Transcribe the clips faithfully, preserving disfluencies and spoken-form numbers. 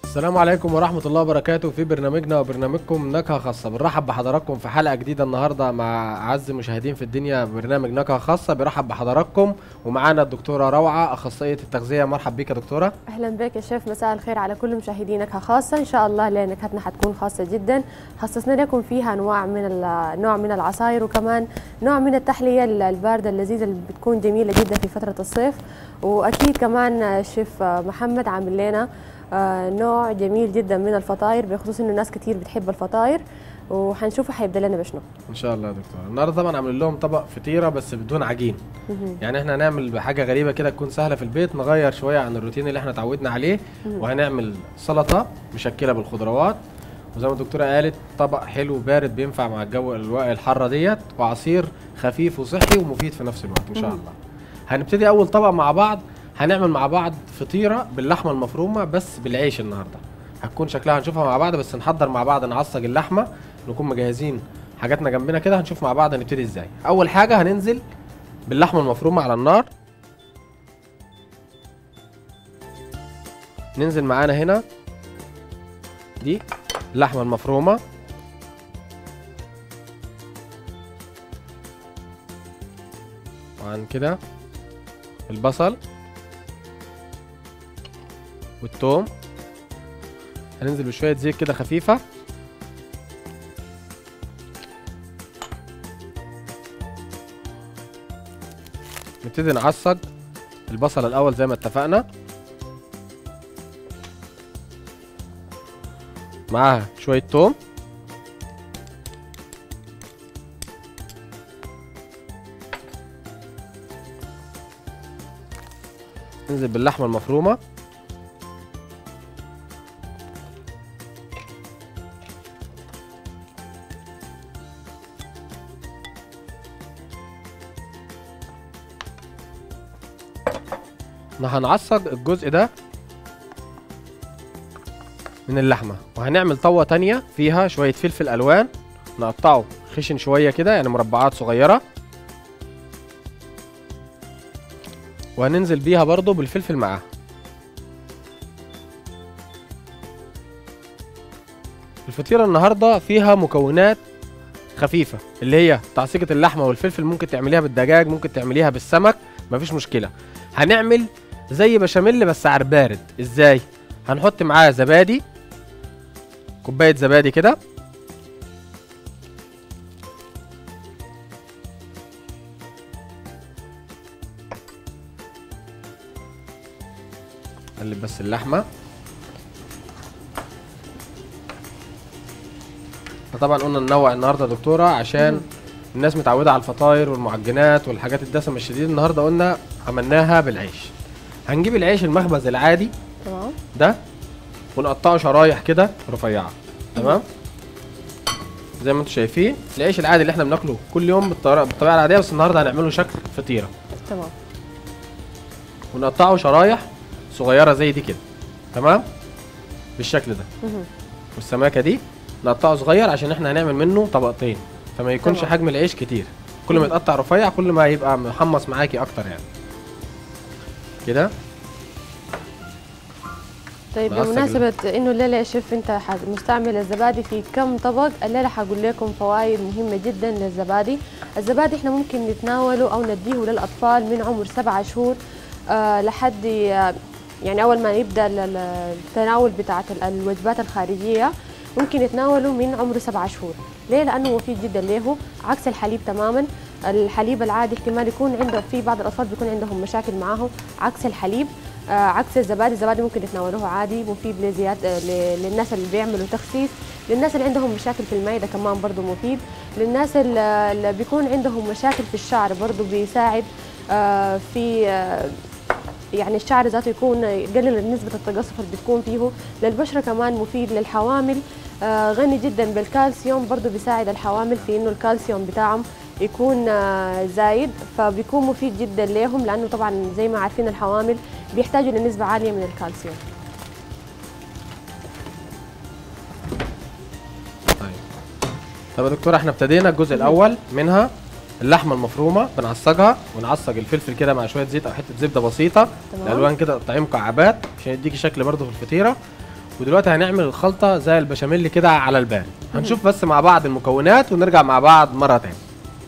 السلام عليكم ورحمة الله وبركاته. في برنامجنا وبرنامجكم نكهة خاصة بنرحب بحضراتكم في حلقة جديدة النهاردة مع أعز مشاهدين في الدنيا. برنامج نكهة خاصة بيرحب بحضراتكم ومعانا الدكتورة روعة أخصائية التغذية. مرحب بيك يا دكتورة. أهلا بك يا شيف، مساء الخير على كل مشاهدي نكهة خاصة. إن شاء الله نكهتنا حتكون خاصة جدا، خصصنا لكم فيها أنواع من نوع من العصاير وكمان نوع من التحلية الباردة اللذيذة اللي بتكون جميلة جدا في فترة الصيف. وأكيد كمان الشيف محمد عامل لنا آه نوع جميل جدا من الفطاير، بخصوص انه ناس كتير بتحب الفطاير، وحنشوفه حيبدا لنا بشنو ان شاء الله يا دكتور. النهارده طبعا عامل لهم طبق فطيره بس بدون عجين. يعني احنا هنعمل بحاجه غريبه كده تكون سهله في البيت، نغير شويه عن الروتين اللي احنا اتعودنا عليه. وهنعمل سلطه مشكله بالخضروات، وزي ما الدكتوره قالت طبق حلو بارد بينفع مع الجو الحاره ديت، وعصير خفيف وصحي ومفيد في نفس الوقت ان شاء الله. هنبتدي اول طبق مع بعض، هنعمل مع بعض فطيره باللحمه المفرومه بس بالعيش. النهارده هتكون شكلها هنشوفها مع بعض، بس نحضر مع بعض نعصج اللحمه، نكون مجهزين حاجاتنا جنبنا كده. هنشوف مع بعض هنبتدي ازاي. اول حاجه هننزل باللحمه المفرومه على النار. ننزل معانا هنا دي اللحمه المفرومه، وعن كده البصل والثوم. هننزل بشويه زيت كده خفيفه، نبتدي نعصج البصل الاول زي ما اتفقنا، معاها شويه ثوم، ننزل باللحمه المفرومه، هنعصج الجزء ده من اللحمه، وهنعمل طوه تانية فيها شويه فلفل الوان، نقطعه خشن شويه كده يعني مربعات صغيره، وهننزل بيها برضو بالفلفل معاها. الفطيره النهارده فيها مكونات خفيفه، اللي هي تعصيجه اللحمه والفلفل. ممكن تعمليها بالدجاج، ممكن تعمليها بالسمك، مفيش مشكله. هنعمل زي بشاميل بس على بارد. ازاي؟ هنحط معاه زبادي، كوبايه زبادي كده، قلب بس اللحمه. فطبعا قلنا ننوع النهارده يا دكتوره عشان الناس متعوده على الفطاير والمعجنات والحاجات الدسمه الشديده. النهارده قلنا عملناها بالعيش. هنجيب العيش المخبز العادي تمام ده ونقطعه شرايح كده رفيعه. تمام زي ما انتم شايفين العيش العادي اللي احنا بناكله كل يوم بالطريقه بالطريقه العاديه، بس النهارده هنعمله شكل فطيره. تمام ونقطعه شرايح صغيره زي دي كده. تمام بالشكل ده. والسماكه دي نقطعه صغير عشان احنا هنعمل منه طبقتين، فما يكونش تمام. حجم العيش كتير. كل ما يتقطع رفيع كل ما يبقى محمص معاكي اكتر يعني كده. طيب بمناسبة انه الليلة يا شيف انت مستعمل الزبادي في كم طبق، الليلة حقول لكم فوائد مهمة جدا للزبادي. الزبادي احنا ممكن نتناوله او نديه للاطفال من عمر سبعة شهور آه لحد آه يعني اول ما يبدا التناول بتاعت الوجبات الخارجية، ممكن يتناولوا من عمر سبعة شهور. ليه؟ لانه مفيد جدا له، عكس الحليب تماما. الحليب العادي احتمال يكون عنده في بعض الاطفال بيكون عندهم مشاكل معاه، عكس الحليب. آه عكس الزبادي، الزبادي ممكن يتناولوه عادي، مفيد لزيادة للناس اللي بيعملوا تخسيس، للناس اللي عندهم مشاكل في المعدة كمان برضه مفيد، للناس اللي بيكون عندهم مشاكل في الشعر برضه بيساعد آه في آه يعني الشعر ذاته يكون يقلل نسبة التقصف اللي بتكون فيه. للبشرة كمان مفيد، للحوامل آه غني جدا بالكالسيوم، برضه بيساعد الحوامل في انه الكالسيوم بتاعهم يكون زايد، فبيكون مفيد جدا لهم، لانه طبعا زي ما عارفين الحوامل بيحتاجوا لنسبة عالية من الكالسيوم. طيب طب يا دكتورة احنا ابتدينا الجزء الاول منها اللحمه المفرومه، بنعصجها ونعصج الفلفل كده مع شويه زيت او حته زبده بسيطه. تمام. الالوان كده تقطعيه مكعبات عشان يديكي شكل برده في الفطيره. ودلوقتي هنعمل الخلطه زي البشاميل كده على البارد. هنشوف بس مع بعض المكونات ونرجع مع بعض مره تاني.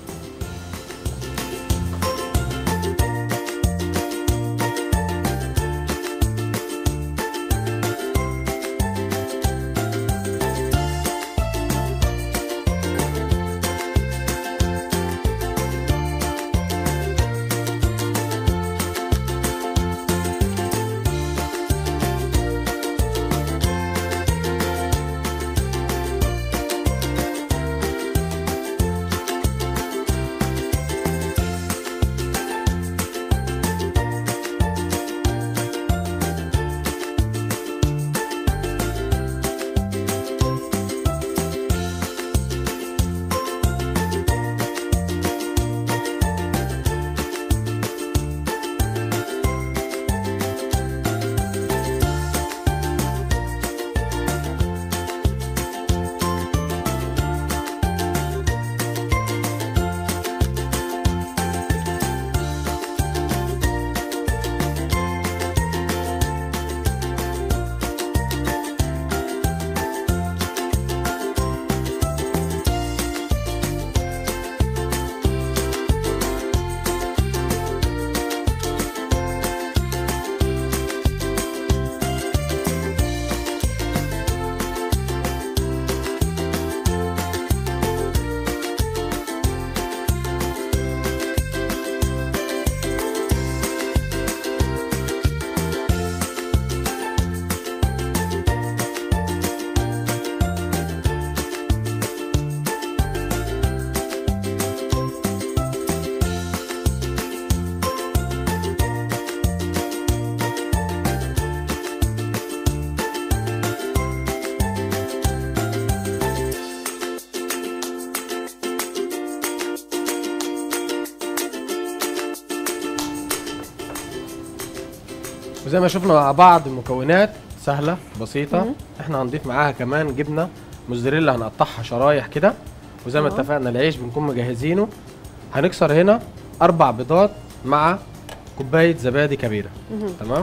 وزي ما شفنا مع بعض المكونات سهله بسيطه. مم. احنا هنضيف معاها كمان جبنه موزاريلا هنقطعها شرايح كده، وزي ما أه. اتفقنا العيش بنكون مجهزينه. هنكسر هنا اربع بيضات مع كوبايه زبادي كبيره. مم. تمام.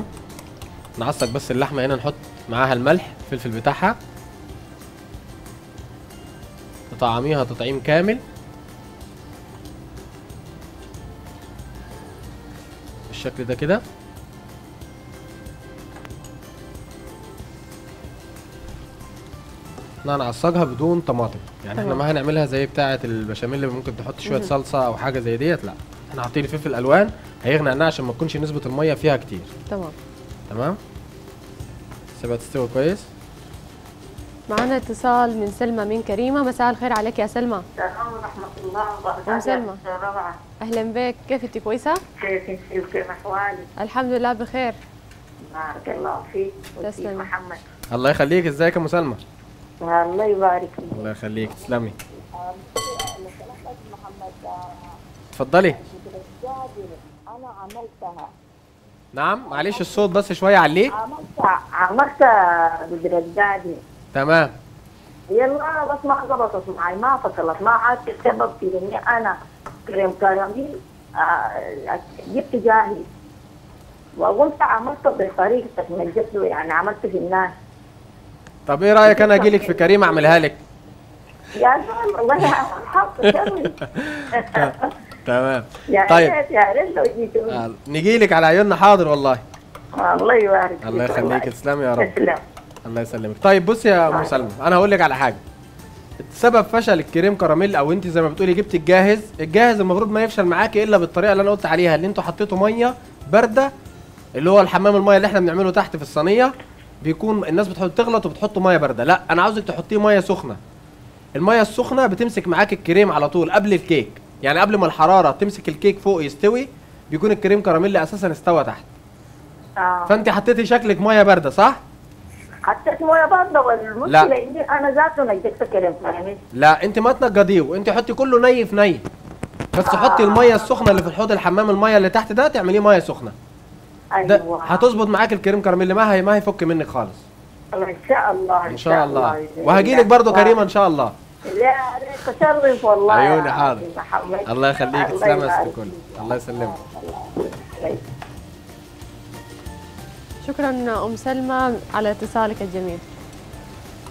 نعصق بس اللحمه هنا، نحط معاها الملح الفلفل بتاعها، تطعميها تطعيم كامل بالشكل ده كده. احنا هنعصجها بدون طماطم، يعني احنا تمام. ما هنعملها زي بتاعه البشاميل اللي ممكن تحط شويه مهم. صلصه او حاجه زي ديت. لا، احنا حاطين فلفل الوان هيغني عنها عشان ما تكونش نسبه الميه فيها كتير. تمام. تمام. سيبها تستوي كويس. معانا اتصال من سلمى من كريمه. مساء الخير عليك يا سلمى. السلام ورحمة الله وبركاته. أم سلمى. روعة. اهلا بك، كيف انت كويسه؟ كيف انت وكيف احوالك؟ الحمد لله بخير. بارك الله فيك. وفيك تسلمي. محمد. الله يخليك. ازيك يا ام سلمى؟ الله يبارك فيك. الله يخليك، تسلمي. محمد اتفضلي. انا عملتها نعم، معلش الصوت بس شويه عليه. عملتها عملت بدردادي. تمام. يلا بس ما ضبطت معي، ما فصلت، ما عاد السبب في اني انا كريم كراميل آه، جبت جاهز وقمت عملته بطريقتك نجدته، يعني عملت في الناس. طب ايه رايك انا اجي لك في كريم اعملها لك؟ يا زلمه والله حاطه شغلي. تمام. يا طيب. ريت يا ريت لو جيتوا. آه، نجي لك على عيوننا. حاضر والله. الله يبارك فيك. الله يخليك، تسلمي يا رب. تسلم. الله يسلمك. طيب بصي يا ام سلمى، انا هقول لك على حاجه. سبب فشل الكريم كراميل، او انت زي ما بتقولي جبت الجاهز، الجاهز المفروض ما يفشل معاكي الا بالطريقه اللي انا قلت عليها، اللي انتوا حطيتوا ميه بارده، اللي هو الحمام الميه اللي احنا بنعمله تحت في الصينيه. بيكون الناس بتحط تغلط وبتحطوا ميه بارده. لا، انا عاوزك تحطيه ميه سخنه. الميه السخنه بتمسك معاك الكريم على طول قبل الكيك، يعني قبل ما الحراره تمسك الكيك فوق يستوي بيكون الكريم كراميل اساسا استوى تحت. اه فانت حطيتي شكلك ميه بارده صح؟ حطيت مويه بارده، والمشكله لا. اني انا ذاته نجدت كريم كراميل. لا، انت ما تنجديه، انت حطي كله ني في ني. بس حطي الميه السخنه اللي في الحوض الحمام، الميه اللي تحت ده تعمليه ميه سخنه. ده ايوه هتظبط معاك الكريم كراميل، ما هي ما هيفك منك خالص. ان شاء الله. ان شاء الله. وهجي لك برضه كريمه ان شاء الله. لا ريت تشرف والله. عيوني يا حاضر. محمد. الله يخليك، الله تسلمي يا يبارك ست الكل. فيك. الله يسلمك. شكرا ام سلمى على اتصالك الجميل.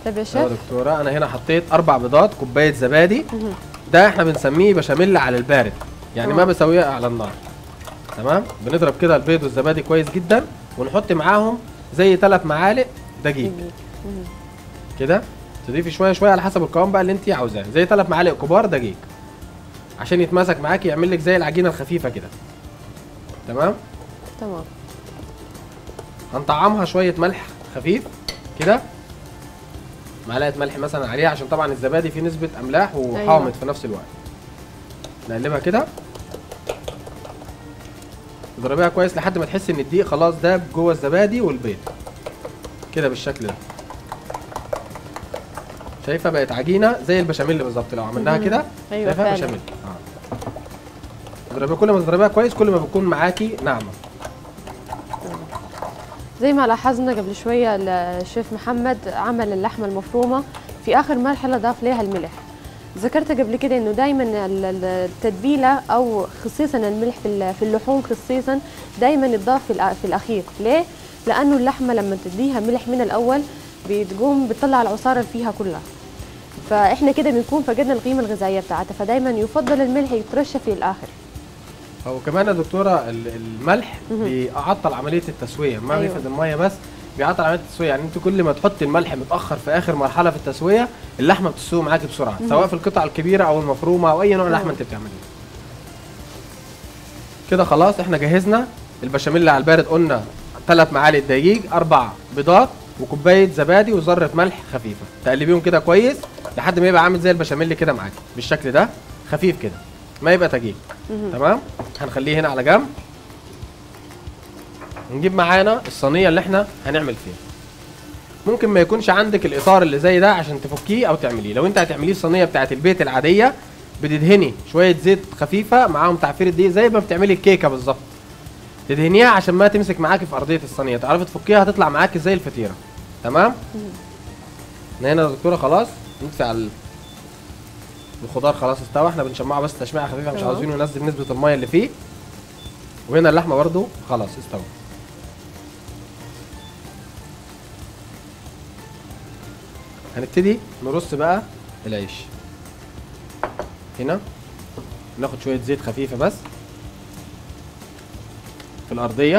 طيب يا يا شيف. دكتوره انا هنا حطيت اربع بيضات، كوبايه زبادي. ده احنا بنسميه بشاميل على البارد، يعني ما بسويها على النار. تمام. بنضرب كده البيض والزبادي كويس جدا، ونحط معاهم زي ثلاث معالق دقيق كده. تضيفي شويه شويه على حسب القوام بقى اللي انت عاوزاه، زي ثلاث معالق كبار دقيق عشان يتماسك معاكي، يعمل لك زي العجينه الخفيفه كده. تمام. تمام. هنطعمها شويه ملح خفيف كده، معلقه ملح مثلا عليها، عشان طبعا الزبادي فيه نسبه املاح وحامض أيوة. في نفس الوقت. نقلبها كده، تضربيها كويس لحد ما تحسي ان الدقيق خلاص داب جوه الزبادي والبيض كده بالشكل ده. شايفه بقت عجينه زي البشاميل بالظبط لو عملناها كده. ايوه شايفه بشاميل. اه تضربيها، كل ما تضربيها كويس كل ما بتكون معاكي ناعمه. زي ما لاحظنا قبل شويه الشيف محمد عمل اللحمه المفرومه، في اخر مرحله ضاف لها الملح. ذكرت قبل كده انه دائما التتبيله او خصيصا الملح في اللحوم خصيصا دائما يتضاف في الاخير. ليه؟ لانه اللحمه لما تديها ملح من الاول بتقوم بتطلع العصاره اللي فيها كلها، فاحنا كده بنكون فقدنا القيمه الغذائيه بتاعتها، فدايما يفضل الملح يترشى في الاخر. هو كمان يا دكتوره الملح بيعطل عمليه التسويه، ما أيوة. بيفقد الميه بس بيعطل عمليه التسويه. يعني انت كل ما تحطي الملح متاخر في اخر مرحله في التسويه اللحمه بتستوي معاكي بسرعه، مم. سواء في القطع الكبيره او المفرومه او اي نوع لحمه انت بتعمليه. كده خلاص احنا جهزنا البشاميل على البارد. قلنا ثلاث معالق دقيق، اربع بيضات، وكوبايه زبادي وذره ملح خفيفه. تقلبيهم كده كويس لحد ما يبقى عامل زي البشاميل كده معاكي بالشكل ده، خفيف كده ما يبقى تقيل. تمام. هنخليه هنا على جنب. نجيب معانا الصينيه اللي احنا هنعمل فيها. ممكن ما يكونش عندك الاطار اللي زي ده عشان تفكيه او تعمليه. لو انت هتعمليه الصينيه بتاعت البيت العاديه بتدهني شويه زيت خفيفه معاهم تعفير الدقيق زي ما بتعملي الكيكه بالظبط. تدهنيها عشان ما تمسك معاكي في ارضيه الصينيه، تعرفي تفكيها هتطلع معاكي زي الفطيره. تمام. هنا يا دكتوره خلاص نطفي على الخضار، خلاص استوى. احنا بنشمعه بس تشميعه خفيفه، مش عاوزينه ينزل نسبه الميه اللي فيه. وهنا اللحمه برده خلاص استوى. هنبتدي نرص بقى العيش. هنا ناخد شويه زيت خفيفه بس في الارضيه،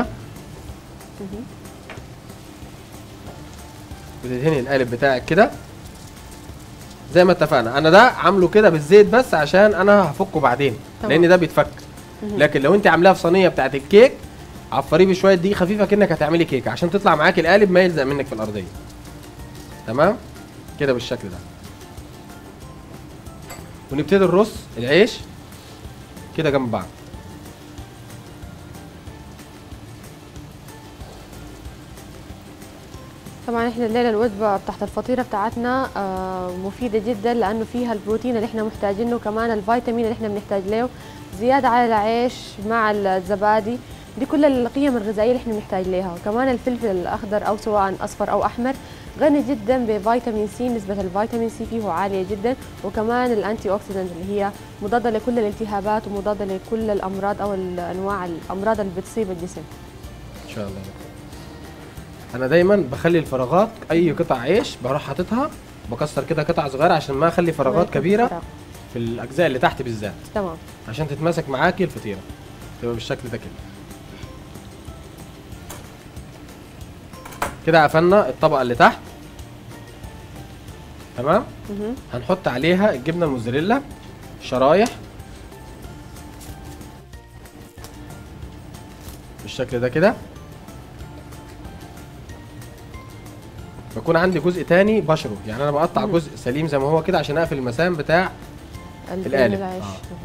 بتدهني القالب بتاعك كده زي ما اتفقنا. انا ده عامله كده بالزيت بس عشان انا هفكه بعدين لان ده بيتفك. لكن لو انت عاملاها في صينيه بتاعت الكيك عفريه بشويه دقيق خفيفه كأنك هتعملي كيكه عشان تطلع معاكي القالب ما يلزق منك في الارضيه. تمام كده بالشكل ده. ونبتدي نرص العيش كده جنب بعض. طبعا احنا الليله الوجبه بتاعت الفطيره بتاعتنا مفيده جدا لانه فيها البروتين اللي احنا محتاجينه، كمان الفيتامين اللي احنا بنحتاج له، زياده على العيش مع الزبادي، دي كل القيم الغذائيه اللي احنا بنحتاج لها. وكمان الفلفل الاخضر او سواء اصفر او احمر غني جدا بفيتامين سي، نسبه الفيتامين سي فيه عاليه جدا. وكمان الانتي اوكسيدنت اللي هي مضاده لكل الالتهابات ومضاده لكل الامراض او انواع الامراض اللي بتصيب الجسم. ان شاء الله. انا دايما بخلي الفراغات اي قطع عيش بروح حاططها بكسر كده قطع صغيره عشان ما اخلي فراغات كبيره فراغ. في الاجزاء اللي تحت بالذات. تمام. عشان تتماسك معاكي الفطيره تبقى بالشكل ده كده. كده قفلنا الطبقه اللي تحت. تمام. هنحط عليها الجبنه الموزاريلا شرايح بالشكل ده كده. بكون عندي جزء تاني بشره، يعني انا بقطع مم. جزء سليم زي ما هو كده عشان اقفل المسام بتاع القالب. آه.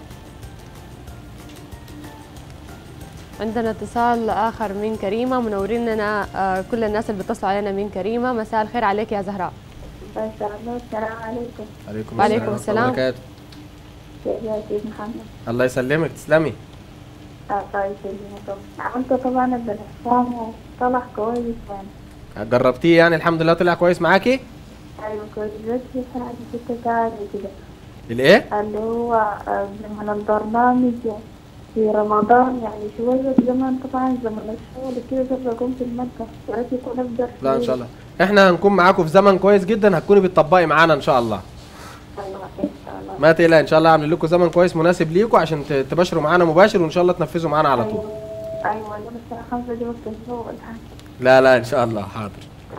عندنا اتصال اخر من كريمه، منورين لنا آه كل الناس اللي بيتصلوا علينا من كريمه. مساء الخير عليك يا زهراء. السلام عليكم. عليكم السلام. عليكم السلام. كيف يا سيد محمد؟ الله يسلمك. تسلمي. اه طيب يسلمك. انت طبعا البلحفام طلع كويس يعني. جربتيه يعني الحمد لله طلع كويس معاكي؟ ايوه كويس. بس في حاجه كنت قاعده كده. الايه؟ اللي هو من البرنامج في رمضان يعني شويه زمان طبعا زمان الشغل كده قبل اقوم في المطبخ ولكن يكون افضل. لا ان شاء الله احنا هنكون معاكم في زمن كويس جدا، هتكوني بتطبقي معانا ان شاء الله. الله ان شاء الله. ما تقلقي ان شاء الله عاملين لكم زمن كويس مناسب ليكم عشان ت- تباشروا معانا مباشر، وان شاء الله تنفذوا معانا على طول. ايوه ايوه بس انا خمسة دي بكتشفه الحاجة. لا لا ان شاء الله حاضر.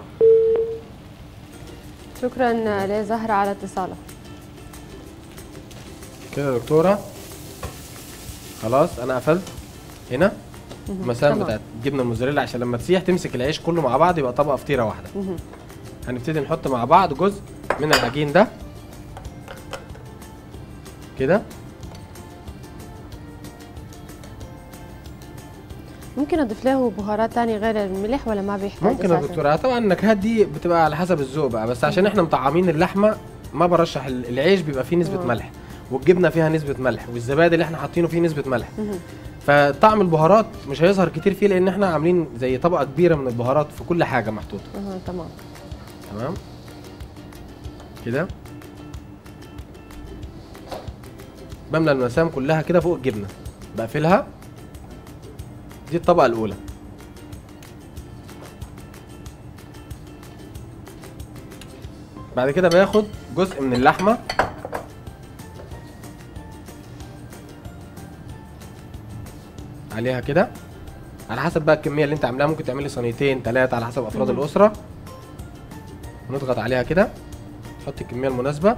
شكرا لزهرة على اتصالك. كده يا دكتوره خلاص انا قفلت هنا المسام تمام. بتاعت الجبنه الموزاريلا عشان لما تسيح تمسك العيش كله مع بعض يبقى طبقه فطيره واحده. مهم. هنبتدي نحط مع بعض جزء من العجين ده كده. ممكن اضيف له بهارات تانية غير الملح ولا ما بيحتاج؟ ممكن يا أساساً؟ دكتوره، طبعا النكهات دي بتبقى على حسب الذوق بقى، بس عشان احنا مطعمين اللحمه ما برشح ال- العيش بيبقى فيه نسبه مم. ملح، والجبنه فيها نسبه ملح، والزبادي اللي احنا حاطينه فيه نسبه ملح، مهم. فطعم البهارات مش هيظهر كتير فيه لان احنا عاملين زي طبقه كبيره من البهارات في كل حاجه محطوطه. اها تمام. تمام كده. بملى المسام كلها كده فوق الجبنه، بقفلها. دي الطبقه الاولى. بعد كده باخد جزء من اللحمه عليها كده على حسب بقى الكميه اللي انت عاملاها، ممكن تعملي صينيتين ثلاثه على حسب افراد مم. الاسره. ونضغط عليها كده، تحط الكميه المناسبه.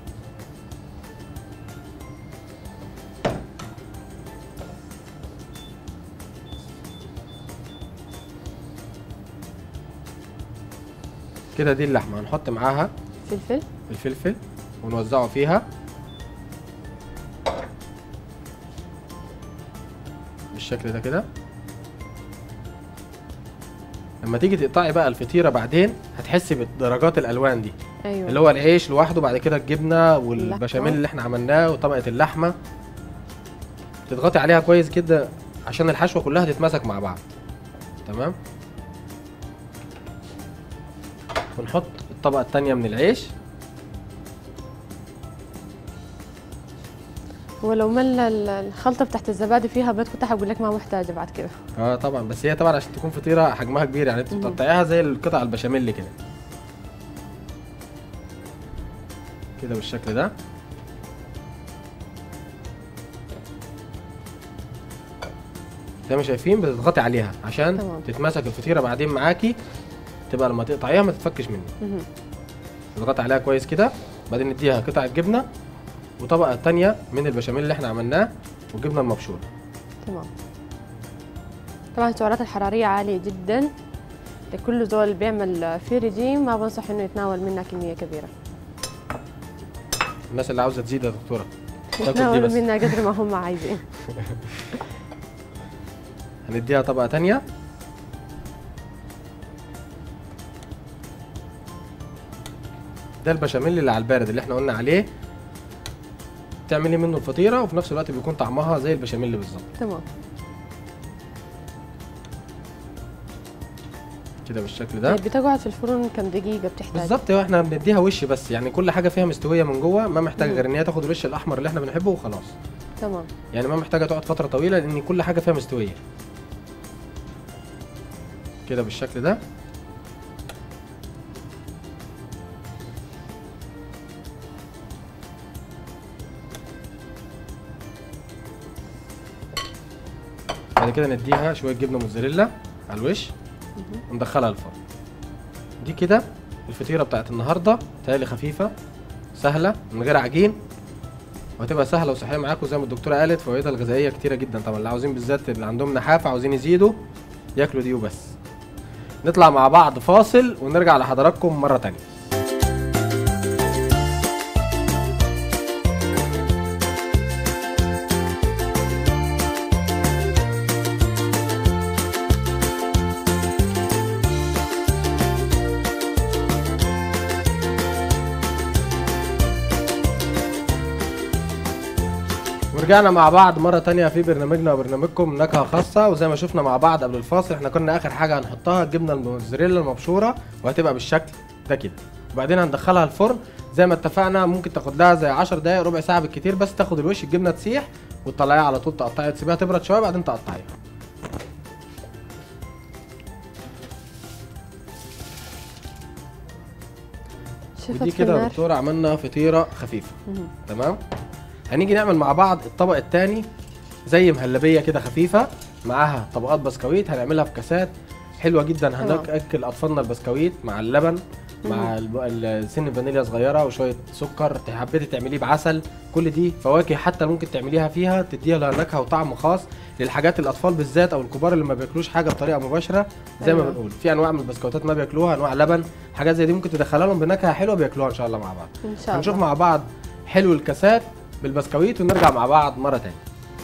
كده دي اللحمه، هنحط معاها فلفل. الفلفل ونوزعه فيها بالشكل ده كده. لما تيجي تقطعي بقى الفطيره بعدين هتحسي بدرجات الالوان دي، ايوه اللي هو العيش لوحده، بعد كده الجبنه والبشاميل اللي احنا عملناه وطبقه اللحمه. تضغطي عليها كويس كده عشان الحشوه كلها تتماسك مع بعض. تمام. ونحط الطبقه الثانيه من العيش. ولو مل ال- الخلطة بتاعت الزبادي فيها بيض كنت هقول لك ما محتاجة بعد كده. اه طبعا، بس هي طبعا عشان تكون فطيره حجمها كبير، يعني انت مهم. بتقطعيها زي القطع البشاميل كده كده بالشكل ده. زي ما شايفين بتضغطي عليها عشان تمام. تتماسك الفطيره بعدين معاكي، تبقى لما تقطعيها ما تتفكش منك. مهم. تضغطي عليها كويس كده، بعدين نديها قطعه جبنه وطبقه تانية من البشاميل اللي احنا عملناه والجبنه المبشوره. تمام. طبعا السعرات الحرارية عالية جدا، لكل زول بيعمل في رجيم ما بنصح انه يتناول منها كمية كبيرة. الناس اللي عاوزه تزيد يا دكتوره تاكل دي يتناولوا بس. منها قدر ما هم عايزين. هنديها طبقه تانية. ده البشاميل اللي على البارد اللي احنا قلنا عليه تعملي منه الفطيره، وفي نفس الوقت بيكون طعمها زي البشاميل بالظبط تمام. كده بالشكل ده. بتقعد في الفرن كم دقيقة بتحتاج؟ بالظبط، هو احنا بنديها وش بس، يعني كل حاجه فيها مستويه من جوه، ما محتاجه مم. غير ان هي تاخد الوش الاحمر اللي احنا بنحبه وخلاص. تمام. يعني ما محتاجه تقعد فتره طويله لان كل حاجه فيها مستويه. كده بالشكل ده. بعد كده نديها شويه جبنه موتزاريلا على الوش وندخلها الفرن. دي كده الفطيره بتاعت النهارده، تالي خفيفه سهله من غير عجين، وهتبقى سهله وصحيه معاكم زي ما الدكتوره قالت. فوائدها الغذائيه كتيره جدا طبعا، اللي عاوزين بالذات اللي عندهم نحافه عاوزين يزيدوا ياكلوا دي وبس. نطلع مع بعض فاصل ونرجع لحضراتكم مره تانية. ورجعنا مع بعض مرة تانية في برنامجنا وبرنامجكم نكهة خاصة. وزي ما شفنا مع بعض قبل الفاصل احنا كنا آخر حاجة هنحطها الجبنة الموتزاريلا المبشورة، وهتبقى بالشكل ده كده. وبعدين هندخلها الفرن زي ما اتفقنا، ممكن تاخد لها زي عشر دقايق ربع ساعة بالكتير، بس تاخد الوش الجبنة تسيح وتطلعيها على طول، تقطعيها تسيبيها تبرد شوية بعدين تقطعيها. شفت ودي في كده يا النار. دكتوره عملنا فطيره خفيفه. مهم. تمام. هنيجي نعمل مع بعض الطبق الثاني زي مهلبيه كده خفيفه، معاها طبقات بسكويت هنعملها في كاسات حلوه جدا. تمام. هناكل اطفالنا البسكويت مع اللبن مع الب- ال- سن فانيليا صغيره وشويه سكر، حبيتي تعمليه بعسل، كل دي فواكه حتى ممكن تعمليها فيها تديها لها نكهه وطعم خاص للحاجات الاطفال بالذات او الكبار اللي ما بياكلوش حاجه بطريقه مباشره. زي ما أيوة. بنقول في انواع من البسكوتات ما بياكلوها، انواع لبن، حاجات زي دي ممكن تدخلها لهم بنكهه حلوه بياكلوها ان شاء الله مع بعض. ان شاء هنشوف الله. مع بعض حلو الكاسات بالبسكويت ونرجع مع بعض مره تاني.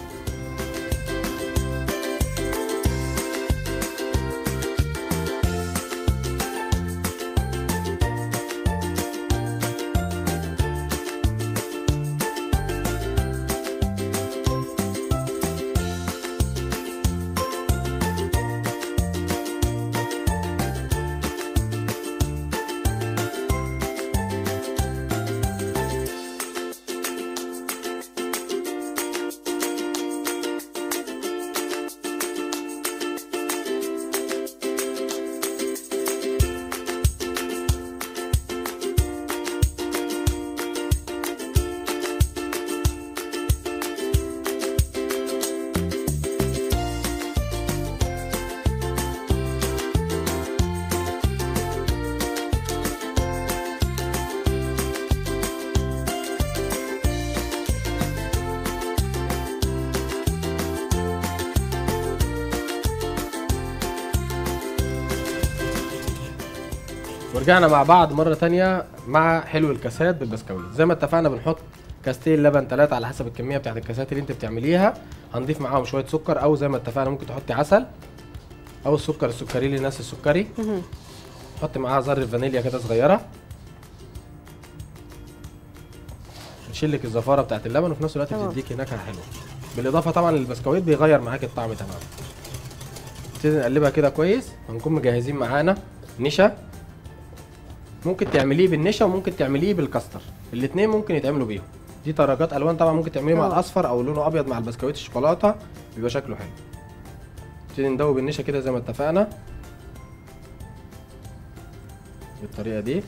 ورجعنا مع بعض مرة تانية مع حلو الكاسات بالبسكويت. زي ما اتفقنا بنحط كاستين لبن ثلاثة على حسب الكمية بتاعت الكاسات اللي انت بتعمليها. هنضيف معاهم شوية سكر او زي ما اتفقنا ممكن تحطي عسل او السكر السكري للناس السكري. مهم. حطي معاها ذرة فانيليا كده صغيرة. نشيل لك الزفارة بتاعت اللبن وفي نفس الوقت تمام. بتديكي نكهة حلوة. بالاضافة طبعا للبسكويت بيغير معاك الطعم تماما. نبتدي نقلبها كده كويس. هنكون مجهزين معانا نشا، ممكن تعمليه بالنشا وممكن تعمليه بالكاستر، الاثنين ممكن يتعملوا بيهم. دي درجات الوان طبعا، ممكن تعمليه مع اه. الاصفر او لونه ابيض مع البسكويت الشوكولاته بيبقى شكله حلو. نبتدي ندوب النشا كده زي ما اتفقنا بالطريقه دي.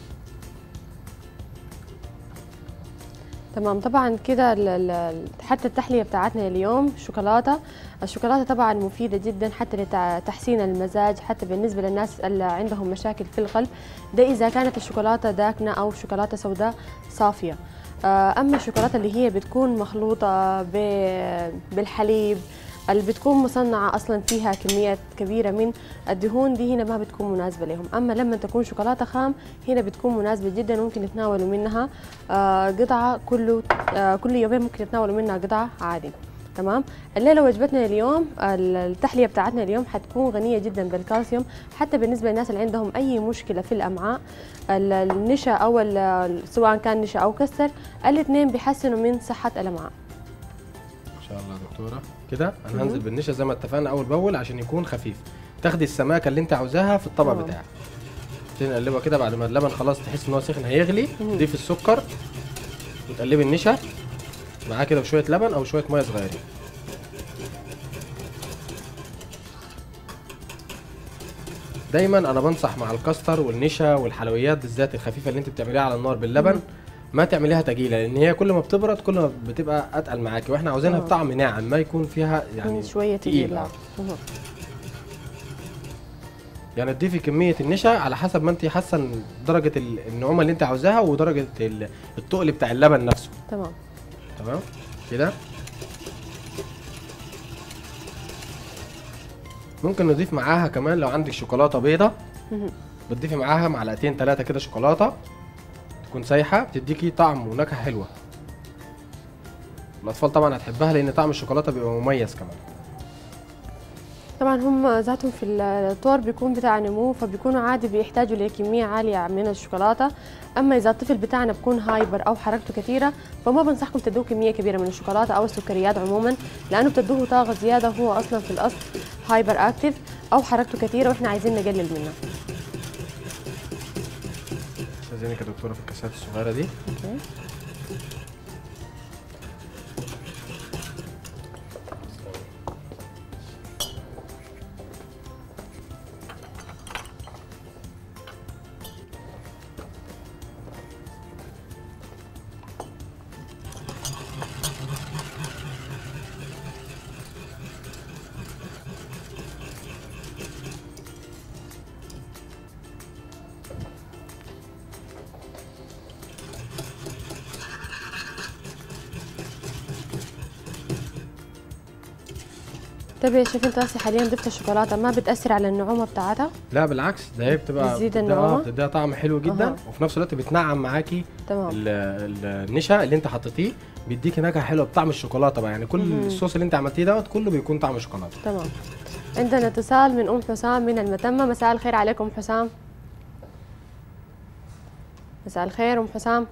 تمام. طبعا كده ال- ال- حتى التحليه بتاعتنا اليوم شوكولاته. الشوكولاته طبعا مفيده جدا حتى لتحسين المزاج، حتى بالنسبه للناس اللي عندهم مشاكل في القلب، ده اذا كانت الشوكولاته داكنه او شوكولاته سوداء صافيه. آه، اما الشوكولاته اللي هي بتكون مخلوطه ب- بالحليب اللي بتكون مصنعة أصلا فيها كميات كبيرة من الدهون، دي هنا ما بتكون مناسبة لهم. أما لما تكون شوكولاتة خام هنا بتكون مناسبة جدا، ممكن يتناولوا منها آه، قطعة كل آه، كل يومين، ممكن يتناولوا منها قطعة عادي. تمام. الليلة وجبتنا اليوم التحلية بتاعتنا اليوم حتكون غنية جدا بالكالسيوم، حتى بالنسبة للناس اللي عندهم أي مشكلة في الأمعاء. النشا أو ال- سواء كان نشا أو كستر، الاثنين بيحسنوا من صحة الأمعاء. ان شاء الله يا دكتوره. كده انا هنزل بالنشا زي ما اتفقنا اول باول عشان يكون خفيف. تاخدي السماكه اللي انت عاوزاها في الطبق تمام. بتاعك. تقلبها كده بعد ما اللبن خلاص تحس ان هو سخن هيغلي، تضيف السكر وتقلبي النشا معاه كده بشويه لبن او شويه ميه صغيرين. دايما انا بنصح مع الكاستر والنشا والحلويات بالذات الخفيفه اللي انت بتعمليها على النار باللبن ما تعمليها تقيله، لان هي كل ما بتبرد كل ما بتبقى اتقل معاكي، واحنا عاوزينها آه. بطعم ناعم ما يكون فيها يعني شوية تقيل. تقيلة. آه. مهم. يعني تضيفي كميه النشا على حسب ما انت حاسه إن درجه ال- النعومه اللي انت عاوزاها ودرجه ال- التقل بتاع اللبن نفسه. تمام. تمام كده. ممكن نضيف معاها كمان لو عندك شوكولاته بيضه، مهم. بتضيفي معاها معلقتين ثلاثه كده شوكولاته تكون سايحه، بتديكي طعم ونكهه حلوه. الاطفال طبعا هتحبها لان طعم الشوكولاته بيبقى مميز كمان. طبعا هم ذاتهم في الطور بيكون بتاع نمو، فبيكونوا عادي بيحتاجوا لكمية عالية من الشوكولاتة. أما إذا الطفل بتاعنا بكون هايبر أو حركته كثيرة، فما بنصحكم تدوه كمية كبيرة من الشوكولاتة أو السكريات عموما، لأنه بتدوه طاقة زيادة وهو أصلا في الأصل هايبر أكتف أو حركته كثيرة وإحنا عايزين نقلل منها. استاذنك يا دكتوره في الكاسات الصغيره دي. أوكي. طيب يا شيف انت هسه حاليا ضفت الشوكولاته، ما بتاثر على النعومه بتاعتها؟ لا بالعكس، ده هي بتبقى بتزيد بتديها- النعومة؟ اه بتديها طعم حلو جدا. أها. وفي نفس الوقت بتنعم معاكي تمام. ال- ال- النشا اللي انت حطيتيه، بيديكي نكهه حلوه بطعم الشوكولاته بقى. يعني كل مهم. الصوص اللي انت عملتيه دوت كله بيكون طعم الشوكولاته. تمام. عندنا اتصال من ام حسام من المتمه. مساء الخير عليكم حسام. مساء الخير ام حسام.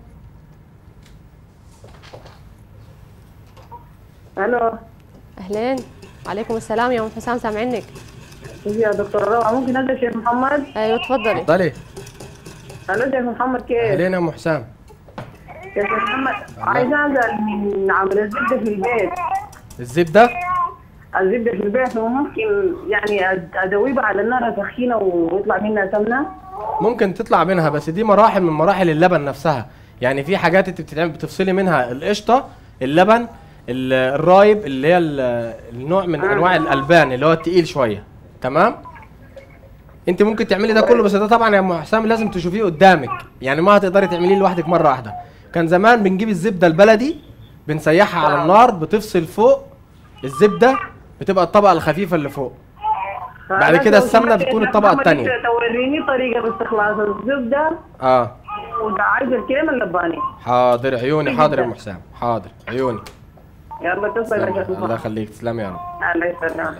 الو. اهلين. عليكم السلام يا ام حسام، سامعينك. يا دكتور روعه، ممكن ابدا شيخ محمد؟ ايوه تفضلي. اتفضلي. الو شيخ محمد، كيف؟ اهلين يا ام حسام. يا شيخ محمد، عايزه انزل من عمل الزبده في البيت. الزبده الزبده في البيت وممكن يعني ادوبها على النار اسخينه ويطلع منها سمنه؟ ممكن تطلع منها، بس دي مراحل من مراحل اللبن نفسها. يعني في حاجات انت بتتعمل بتفصلي منها القشطه، اللبن، ال- الرايب اللي هي ال- النوع من انواع الالبان اللي هو التقيل شويه. تمام. انت ممكن تعملي ده كله، بس ده طبعا يا ام حسام لازم تشوفيه قدامك، يعني ما هتقدري تعمليه لوحدك مره واحده. كان زمان بنجيب الزبده البلدي بنسيحها على النار، بتفصل فوق الزبده، بتبقى الطبقه الخفيفه اللي فوق. بعد كده السمنه بتكون الطبقه الثانيه. توريني طريقه استخلاص الزبده اه وعايزه الكريمه اللباني. حاضر عيوني، حاضر يا ام حسام، حاضر عيوني. يلا تصل يا شيخ الله محمد. يخليك، تسلمي يا رب. الله يسلمك.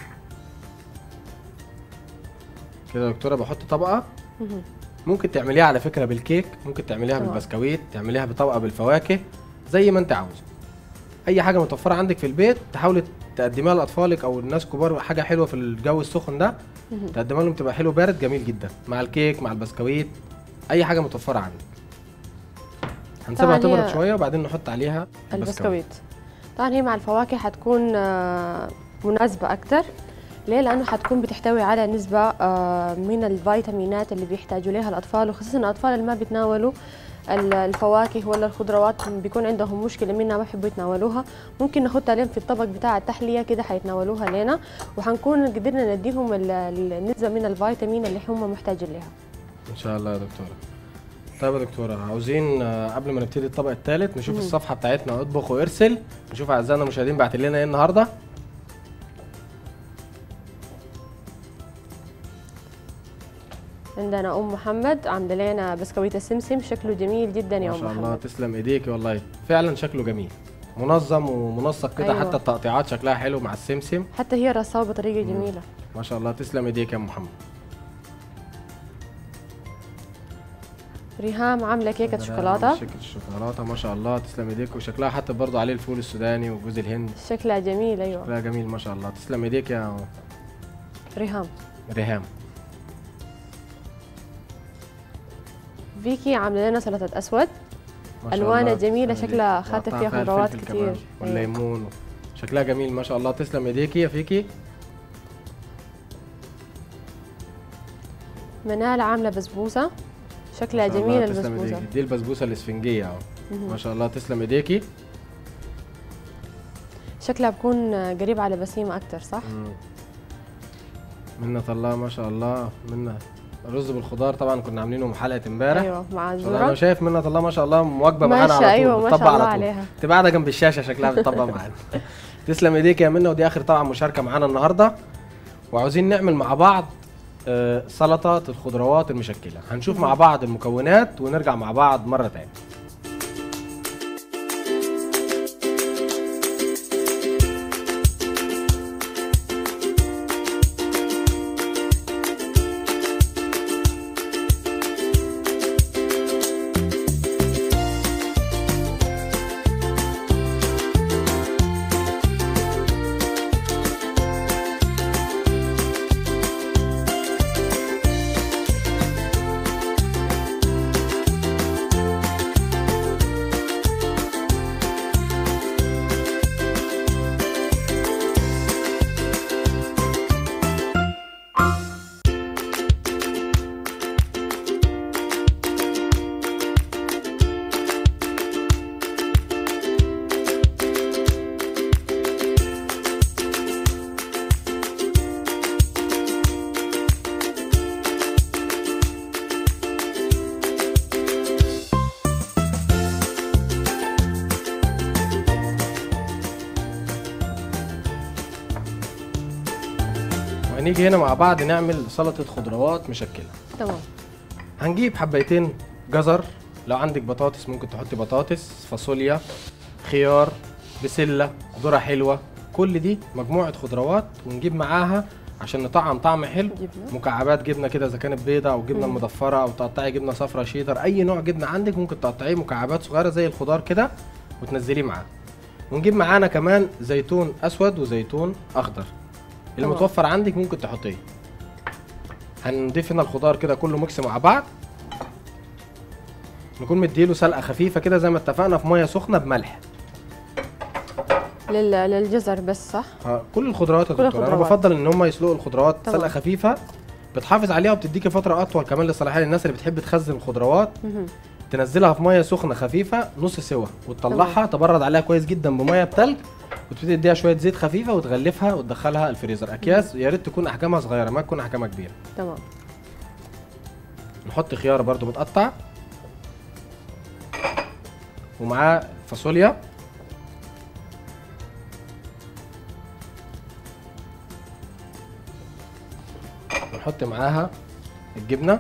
كده يا دكتوره بحط طبقه. مهم. ممكن تعمليها على فكره بالكيك، ممكن تعمليها تمام. بالبسكويت، تعمليها بطبقه بالفواكه، زي ما انت عاوزه. اي حاجه متوفره عندك في البيت تحاولي تقدميها لاطفالك او الناس كبار، حاجه حلوه في الجو السخن ده مهم. تقدمها لهم، تبقى حلو بارد جميل جدا مع الكيك مع البسكويت، اي حاجه متوفره عندك. هنسيبها طبعاً هي تبرد شويه وبعدين نحط عليها البسكويت. طبعا هي مع الفواكه حتكون آه، مناسبة أكتر. ليه؟ لأنه حتكون بتحتوي على نسبة آه، من الفيتامينات اللي بيحتاجوا لها الأطفال، وخصوصا الأطفال اللي ما بيتناولوا ال- الفواكه ولا الخضروات، بيكون عندهم مشكلة منها ما بيحبوا يتناولوها. ممكن نحطها عليهم في الطبق بتاع التحلية كده حيتناولوها لنا، وحنكون قدرنا نديهم ال- النسبة من الفيتامين اللي هم محتاجين لها. ان شاء الله يا دكتوره. طيب يا دكتوره، عاوزين آه، قبل ما نبتدي الطبق الثالث نشوف مم. الصفحه بتاعتنا اطبخ وارسل، نشوف اعزائنا المشاهدين بعت لنا ايه النهارده. عندنا أم محمد عاملة لنا بسكويت السمسم، شكله جميل جدا يا ما أم شاء الله، محمد. تسلم ايديكي والله، فعلا شكله جميل، منظم ومنسق كده. أيوة. حتى التقطيعات شكلها حلو مع السمسم. حتى هي رصاها بطريقة مم. جميلة. ما شاء الله، تسلم ايديك يا أم محمد. ريهام عاملة كيكة شوكولاتة، كيكه الشوكولاته ما شاء الله، تسلم ايديك. وشكلها حتى برضه عليه الفول السوداني وجوز الهند، شكلها جميل. أيوة شكلها جميل ما شاء الله، تسلم ايديك يا ريهام. ريهام. فيكي عاملة لنا سلطة أسود، ما شاء ألوانها الله، جميلة، تسلم شكلها إيديك. خاطف وقطع فيها خضروات الفلفل كتير. كمان أيوة. والليمون، شكلها جميل ما شاء الله، تسلم ايديكي يا فيكي. منال عاملة بسبوسة، شكلها ما شاء جميل الله، تسلم البسبوسة. إيديكي. دي البسبوسه الاسفنجيه اهو. مهم. ما شاء الله، تسلم ايديكي. شكلها بكون قريب على بسيمة أكتر صح؟ مم. منة الله ما شاء الله. منة الرز بالخضار طبعا كنا عاملينه حلقه امبارح. أيوة مع ما شاء الله، الذرة. انا شايف منة الله ما شاء الله مواكبه معانا ماشية، على طول. أيوة ما بتطبق شاء الله على طول. عليها. تبقى قاعده جنب الشاشه شكلها بتطبق معانا. تسلم ايديك يا منة. ودي اخر طبعا مشاركه معانا النهارده، وعاوزين نعمل مع بعض آه، سلطه الخضروات المشكله. هنشوف مع بعض المكونات ونرجع مع بعض مره تانية. هنيجي هنا مع بعض نعمل سلطه خضروات مشكله. تمام. هنجيب حبايتين جزر، لو عندك بطاطس ممكن تحطي بطاطس، فاصوليا، خيار، بسله، ذره حلوه، كل دي مجموعه خضروات. ونجيب معاها عشان نطعم طعم حلو جبنة. مكعبات جبنه كده، اذا كانت بيضه او جبنه مضفره او تقطعي جبنه صفرا شيدر، اي نوع جبنه عندك ممكن تقطعيه مكعبات صغيره زي الخضار كده وتنزليه معاه. ونجيب معانا كمان زيتون اسود وزيتون اخضر، اللي طبعا. متوفر عندك ممكن تحطيه. هنضيف هنا الخضار كده كله ميكس مع بعض، نكون مديله سلقه خفيفه كده زي ما اتفقنا في ميه سخنه بملح. لل... للجزر بس صح؟ اه كل الخضروات يا كل دكتور، انا الخضروات. بفضل ان هم يسلقوا الخضروات طبعا. سلقه خفيفه بتحافظ عليها وبتديكي فتره اطول كمان للصلاحيه. للناس اللي بتحب تخزن الخضروات مهم. تنزلها في ميه سخنه خفيفه نص سوا وتطلعها تبرد عليها كويس جدا بميه بتلج، وتبتدي تديها شويه زيت خفيفه وتغلفها وتدخلها الفريزر. اكياس يا ريت تكون احجامها صغيره ما تكون احجامها كبيره. تمام. نحط خيار برضو متقطع، ومعاه فاصوليا، ونحط معاها الجبنه.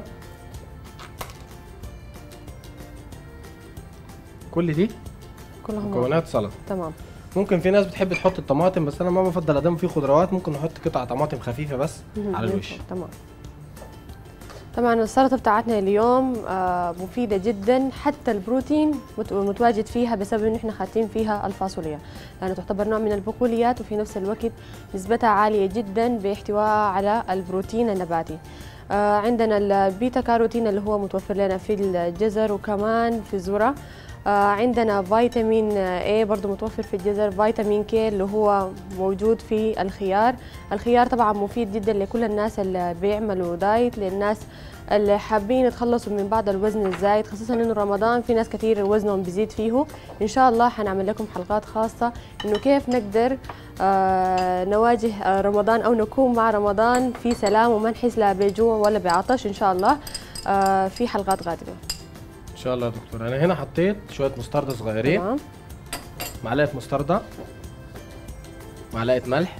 كل دي كلهم مكونات سلطه. تمام. ممكن في ناس بتحب تحط الطماطم، بس انا ما بفضل ادام في خضروات ممكن نحط قطع طماطم خفيفه بس مهم. على الوش. ينفع. تمام. طبعا السلطه بتاعتنا اليوم آه، مفيده جدا، حتى البروتين مت- متواجد فيها بسبب ان احنا حاطين فيها الفاصوليا، لانه تعتبر نوع من البقوليات وفي نفس الوقت نسبتها عاليه جدا باحتوائها على البروتين النباتي. آه، عندنا البيتا كاروتين اللي هو متوفر لنا في الجزر وكمان في الذره. آه، عندنا فيتامين A برضو متوفر في الجزر، فيتامين كي اللي هو موجود في الخيار. الخيار طبعا مفيد جدا لكل الناس اللي بيعملوا دايت، للناس اللي حابين يتخلصوا من بعض الوزن الزايد، خصوصا انه رمضان في ناس كثير وزنهم بيزيد فيه. ان شاء الله حنعمل لكم حلقات خاصة انه كيف نقدر آه نواجه آه رمضان او نكون مع رمضان في سلام وما نحس لا بجوع ولا بعطش. ان شاء الله آه في حلقات قادمة ان شاء الله يا دكتور. انا هنا حطيت شويه مستردة صغيرين، تمام. معلقه مستردة، معلقه ملح،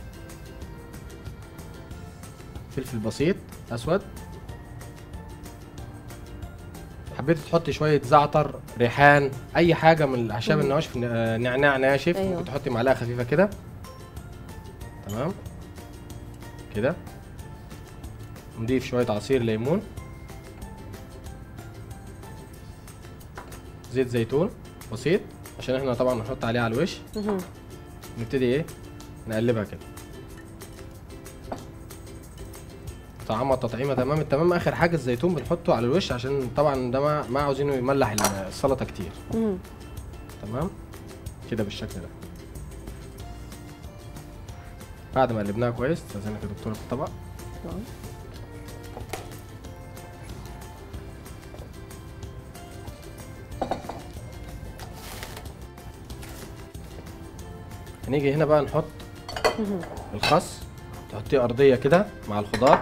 فلفل بسيط اسود، حبيت تحطي شويه زعتر، ريحان، اي حاجه من الاعشاب مم. النواشف، آه، نعناع ناشف. أيوة. ممكن تحطي معلقه خفيفه كده. تمام كده. نضيف شويه عصير ليمون، زيت زيتون بسيط عشان احنا طبعا هنحط عليه على الوش. مهم. نبتدي ايه نقلبها كده، طعمها تطعيمه تمام التمام. اخر حاجه الزيتون بنحطه على الوش عشان طبعا ده ما, ما عاوزينه يملح السلطه كتير. مهم. تمام كده بالشكل ده. بعد ما قلبناها كويس استاذنك يا دكتوره في الطبق. تمام. هنيجي هنا بقى نحط مهم. الخس، تحطيه ارضيه كده مع الخضار.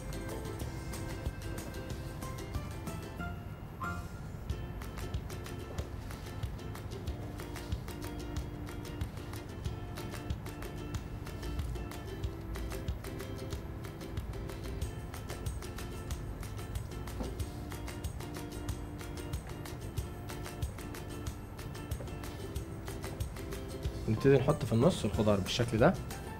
نبتدي نحط في النص الخضار بالشكل ده.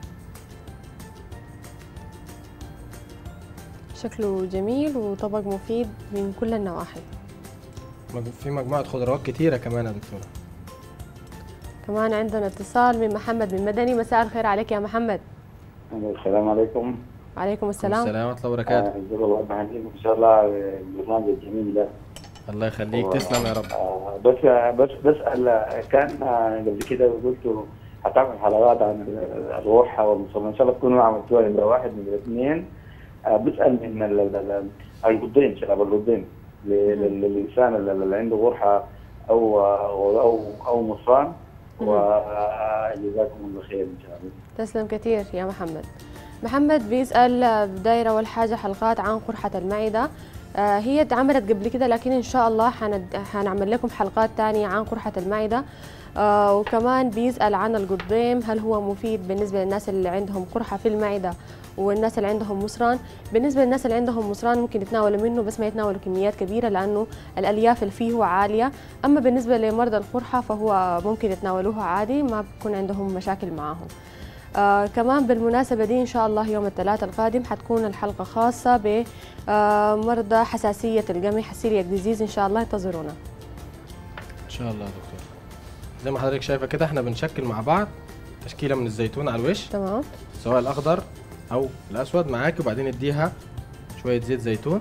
شكله جميل وطبق مفيد من كل النواحي. مج- في مجموعه خضروات كتيره كمان يا دكتوره. كمان عندنا اتصال من محمد من مدني. مساء الخير عليك يا محمد. السلام عليكم. وعليكم السلام. السلام ورحمه الله وبركاته. آه، جزاك الله خير ان شاء الله البرنامج الجميل ده. الله يخليك، و- تسلم يا رب. آه، بس بس بسال آه، كان آه، قبل كده قلت هتعمل حلقات عن ال- الروح والمصمم، ان شاء الله تكونوا عملتوها نمره واحد نمره اثنين. آه، بسال من ال- ال- ال- القضين، شباب القضين ل- لل- للانسان اللي اللي عنده غرحه او او او, أو مصران، وجزاكم الله خير ان شاء الله. تسلم كثير يا محمد. محمد بيسأل دايرة أول حاجة حلقات عن قرحة المعدة. آه، هي اتعملت قبل كده لكن إن شاء الله حند... حنعمل لكم حلقات تانية عن قرحة المعدة. آه، وكمان بيسأل عن القضيم، هل هو مفيد بالنسبة للناس اللي عندهم قرحة في المعدة والناس اللي عندهم مصران. بالنسبه للناس اللي عندهم مصران ممكن يتناولوا منه بس ما يتناولوا كميات كبيره لانه الالياف اللي فيه عاليه. اما بالنسبه لمرضى القرحه فهو ممكن يتناولوها عادي، ما بكون عندهم مشاكل معاهم. آه كمان بالمناسبة دي إن شاء الله يوم الثلاثاء القادم حتكون الحلقة خاصة بمرضى آه حساسية القمح سيلياك ديزيز، إن شاء الله انتظرونا. إن شاء الله يا دكتور. زي ما حضرتك شايفة كده احنا بنشكل مع بعض تشكيلة من الزيتون على الوش، تمام، سواء الأخضر أو الأسود معاكي، وبعدين اديها شوية زيت زيتون.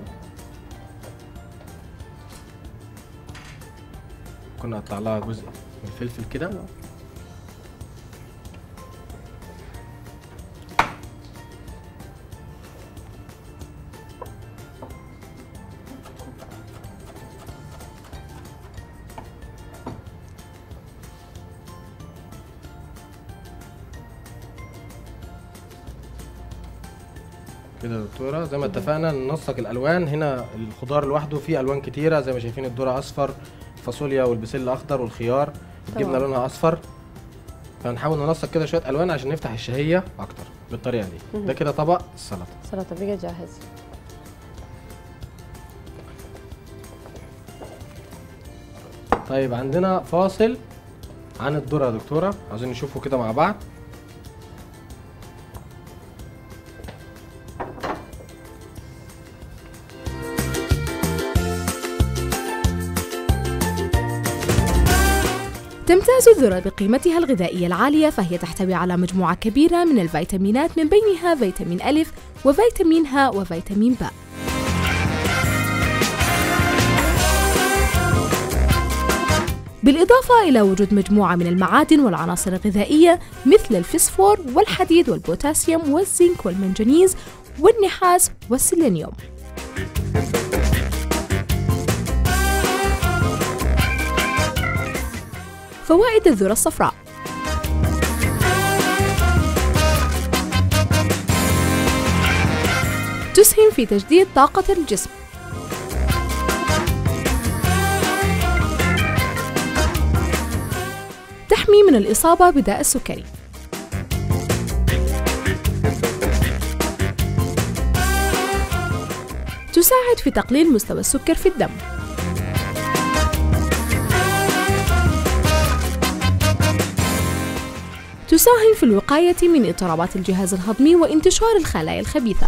كنا نقطع لها جزء من الفلفل كده. كده يا دكتوره زي ما اتفقنا ننسق الالوان. هنا الخضار لوحده فيه الوان كتيره زي ما شايفين، الذره اصفر، الفاصوليا والبسله اخضر، والخيار الجبنه لونها اصفر. فنحاول ننسق كده شويه الوان عشان نفتح الشهيه اكتر بالطريقه دي. ده كده طبق السلطه. السلطه بقى جاهز. طيب عندنا فاصل عن الذره يا دكتوره، عايزين نشوفه كده مع بعض. تمتاز الذرة بقيمتها الغذائية العالية، فهي تحتوي على مجموعة كبيرة من الفيتامينات من بينها فيتامين ألف وفيتامين ه وفيتامين ب. بالإضافة إلى وجود مجموعة من المعادن والعناصر الغذائية مثل الفسفور والحديد والبوتاسيوم والزنك والمنجنيز والنحاس والسيلينيوم. فوائد الذرة الصفراء: تسهم في تجديد طاقة الجسم، تحمي من الإصابة بداء السكري، تساعد في تقليل مستوى السكر في الدم، تساهم في الوقاية من اضطرابات الجهاز الهضمي وانتشار الخلايا الخبيثة.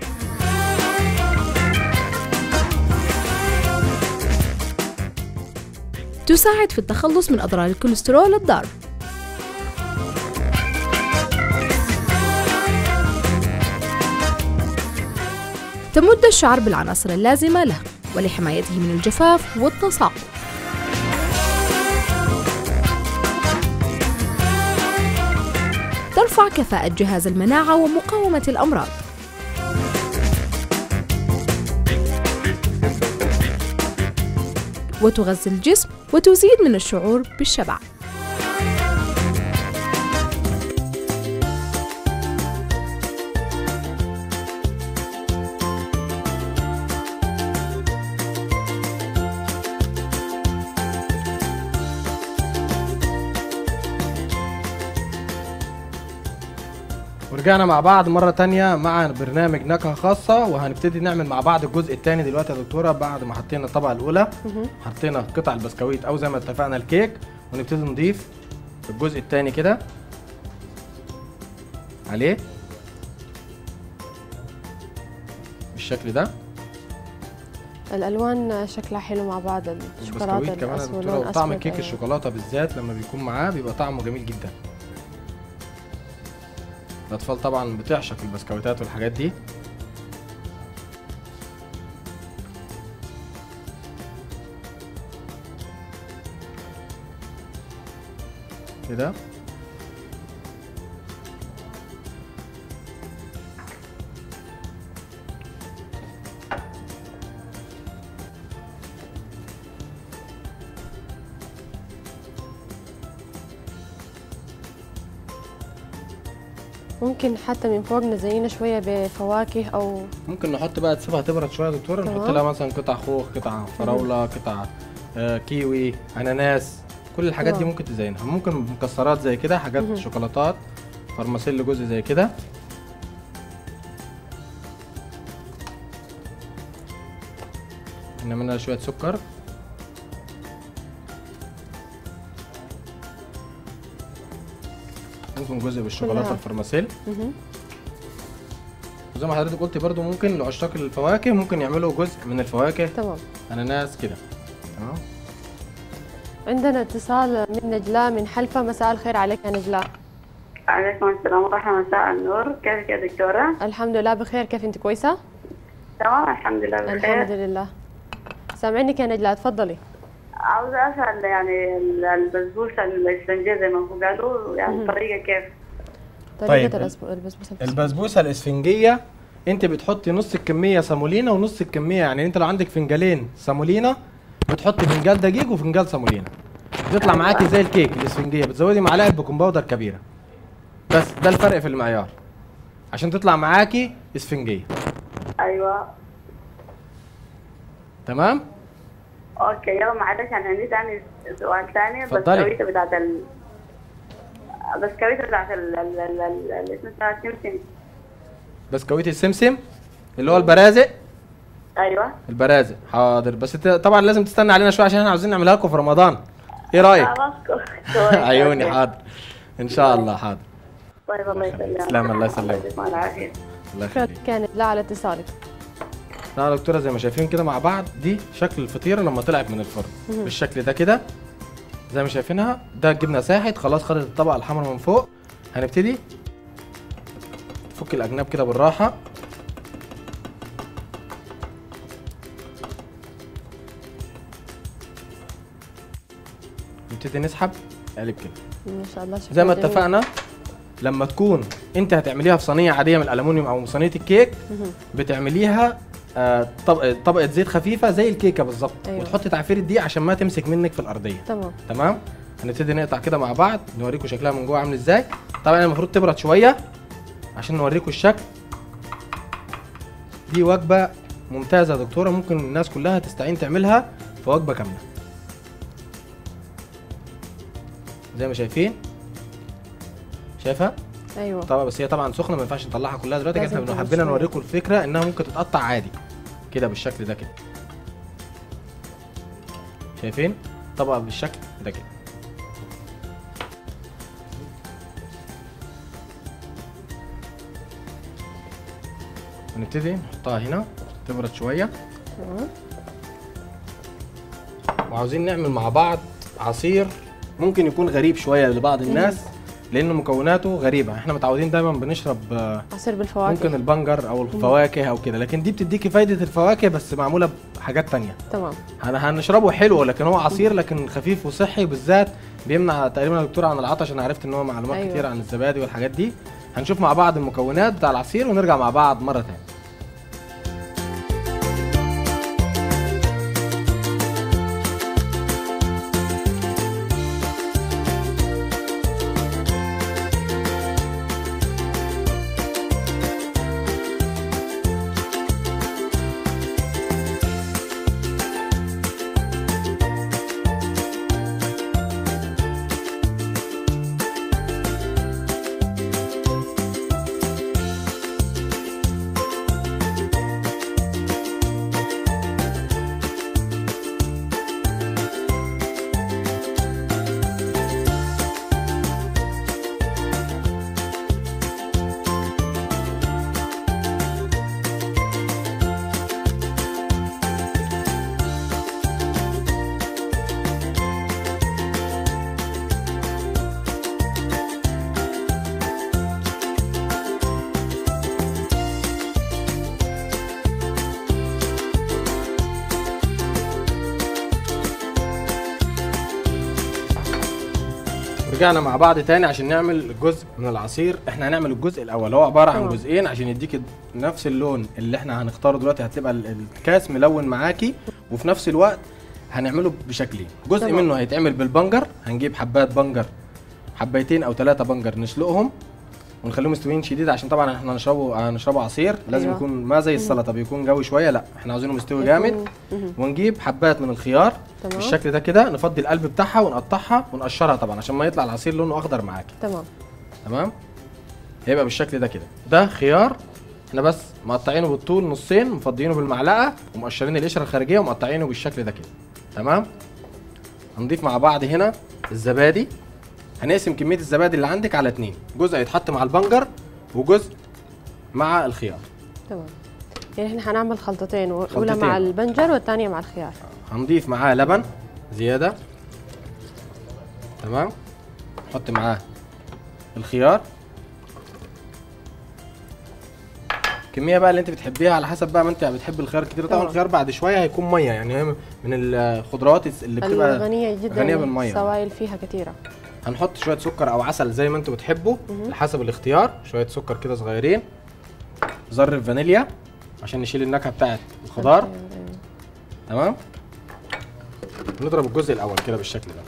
تساعد في التخلص من أضرار الكوليسترول الضار. تمد الشعر بالعناصر اللازمة له ولحمايته من الجفاف والتساقط. ترفع كفاءة جهاز المناعة ومقاومة الأمراض. وتغذي الجسم وتزيد من الشعور بالشبع. ورجعنا مع بعض مرة تانية مع برنامج نكهة خاصة، وهنبتدي نعمل مع بعض الجزء الثاني دلوقتي يا دكتورة. بعد ما حطينا الطبقة الأولى حطينا قطع البسكويت أو زي ما اتفقنا الكيك، ونبتدي نضيف الجزء الثاني كده عليه بالشكل ده. الالوان شكلها حلو مع بعض، الشوكولاته كمان يا دكتورة، وطعم كيك أيوة. الشوكولاته بالذات لما بيكون معاه بيبقى طعمه جميل جدا. الأطفال طبعا بتعشق البسكويتات والحاجات دي. كده ممكن حتى من فوق نزينها شويه بفواكه، او ممكن نحط بقى تسيبها تبرد شويه يا دكتوره، نحط لها مثلا قطع خوخ، قطع فراوله، قطع آه كيوي، اناناس، كل الحاجات دي ممكن تزينها. ممكن مكسرات زي كده، حاجات شوكولاتات، فرماسيل جزء زي كده. ممكن نعمل لها شويه سكر. ممكن جزء بالشوكولاته كلها. الفرماسيل. مهم. وزي ما حضرتك قلتي برضو ممكن لعشاق الفواكه ممكن يعملوا جزء من الفواكه، تمام. اناناس كده. تمام. عندنا اتصال من نجلاء من حلفا. مساء الخير عليك يا نجلاء. عليكم السلام ورحمة مساء النور، كيفك يا دكتورة؟ الحمد لله بخير، كيف انت كويسه؟ تمام الحمد لله بخير. الحمد لله. سامعينك يا نجلاء، تفضلي. عاوزة أسأل يعني ال- البسبوسة الإسفنجية زي ما هو قالوا يعني مهم. الطريقة كيف؟ طريقه طيب، الأسبو- البسبوسه الفسفورية. البسبوسه الاسفنجيه انت بتحطي نص الكميه سامولينا ونص الكميه، يعني انت لو عندك فنجالين سامولينا بتحطي فنجال دقيق وفنجال سامولينا، بتطلع معاكي زي الكيك الاسفنجيه. بتزودي معلقه بيكنج باودر كبيره، بس ده الفرق في المعيار عشان تطلع معاكي اسفنجيه. أيوة. تمام. أوكي يلا معلش أنا عندي تاني سؤال تاني. اتفضلي. البسكويتة بتاعت ال البسكويتة بتاعت ال ال ال ال- اللي اسمها سمسم. بسكويت السمسم اللي هو البرازق. أيوة. البرازق حاضر، بس انت طبعا لازم تستنى علينا شويه عشان احنا عاوزين نعملها لكم في رمضان. ايه رايك؟ خلاص كويس. عيوني أوكي. حاضر ان شاء الله. حاضر. طيب الله يسلمك. تسلم، الله يسلمك. يعطيكم العافية. الله شكرا يخليك. يا نجلاء على اتصالك. لا يا دكتوره، زي ما شايفين كده مع بعض دي شكل الفطيره لما طلعت من الفرن بالشكل ده كده زي ما شايفينها. ده الجبنه ساحت خلاص، خدت الطبقه الحمراء من فوق. هنبتدي نفك الاجناب كده بالراحه. نبتدي نسحب قالب كده ما شاء الله. شكرا زي ما جميل. اتفقنا. لما تكون انت هتعمليها في صينيه عاديه من الالومنيوم او صينيه الكيك، مهم. بتعمليها آه، طبقه طبقه زيت خفيفه زي الكيكه بالظبط. أيوة. وتحطي تعفير الدقيق عشان ما تمسك منك في الارضيه. تمام. تمام. هنبتدي نقطع كده مع بعض، نوريكم شكلها من جوه عامل ازاي. طبعا المفروض تبرد شويه عشان نوريكم الشكل. دي وجبه ممتازه يا دكتوره، ممكن الناس كلها تستعين تعملها في وجبه كامله زي ما شايفين. شايفها؟ ايوه. طبعا بس هي طبعا سخنه، ما ينفعش نطلعها كلها دلوقتي. لازم احنا تبرد حبينا شوية. نوريكم الفكره انها ممكن تتقطع عادي كده بالشكل ده كده. شايفين؟ طبقه بالشكل ده كده. ونبتدي نحطها هنا تبرد شويه. تمام. وعاوزين نعمل مع بعض عصير ممكن يكون غريب شويه لبعض الناس لان مكوناته غريبه. احنا متعودين دايما بنشرب آه، عصير بالفواكه. ممكن البنجر او الفواكه او كده، لكن دي بتديكي فايده الفواكه بس معموله بحاجات تانية. تمام. هن- هنشربه حلو لكن هو عصير لكن خفيف وصحي، بالذات بيمنع تقريبا يا دكتور عن العطش. انا عرفت ان هو معلومات أيوة. كتير عن الزبادي والحاجات دي. هنشوف مع بعض المكونات بتاع العصير ونرجع مع بعض مره تانية. رجعنا مع بعض تاني عشان نعمل جزء من العصير. احنا هنعمل الجزء الاول هو عباره عن تمام. جزئين عشان يديك نفس اللون اللي احنا هنختاره دلوقتي. هتبقى ال- الكاس ملون معاكي وفي نفس الوقت هنعمله بشكلين. جزء تمام. منه هيتعمل بالبنجر، هنجيب حبات بنجر حبايتين او ثلاثه بنجر نسلقهم ونخليهم مستويين شديد عشان طبعا احنا هنشربه هنشربه عصير. لازم أيوة. يكون ما زي السلطه بيكون جوي شويه، لا احنا عاوزينه مستوي جامد. مهم. ونجيب حبات من الخيار تمام. بالشكل ده كده، نفضي القلب بتاعها ونقطعها ونقشرها طبعا عشان ما يطلع العصير لونه اخضر معاكي. تمام. تمام. هيبقى بالشكل ده كده. ده خيار احنا بس مقطعينه بالطول نصين، مفضيينه بالمعلقه ومقشرين القشره الخارجيه ومقطعينه بالشكل ده كده. تمام. هنضيف مع بعض هنا الزبادي. هنقسم كميه الزبادي اللي عندك على اتنين، جزء يتحط مع البنجر وجزء مع الخيار. تمام. يعني احنا هنعمل خلطتين، اولى خلطتين. مع البنجر والثانيه مع الخيار. هنضيف معاه لبن زياده. تمام. نحط معاه الخيار، الكميه بقى اللي انت بتحبيها على حسب بقى ما انت بتحب الخيار كتير. طبعا الخيار بعد شويه هيكون ميه، يعني هي من الخضروات اللي بتبقى غنيه جدا غنيه بالميه، السوائل فيها كتيره. هنحط شويه سكر او عسل زي ما انتوا بتحبوا حسب الاختيار، شويه سكر كده صغيرين، ذره فانيليا عشان نشيل النكهه بتاعت الخضار. تمام. نضرب الجزء الاول كده بالشكل ده.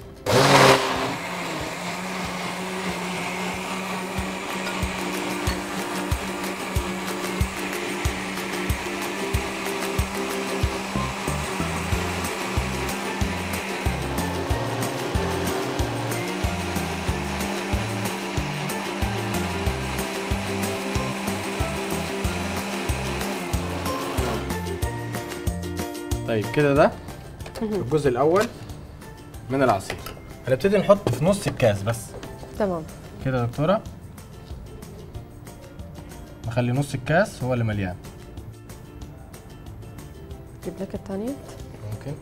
طيب كده ده الجزء الاول من العصير. هنبتدي نحط في نص الكاس بس. تمام كده يا دكتوره، نخلي نص الكاس هو اللي مليان. جيب لك الثانيه. ممكن.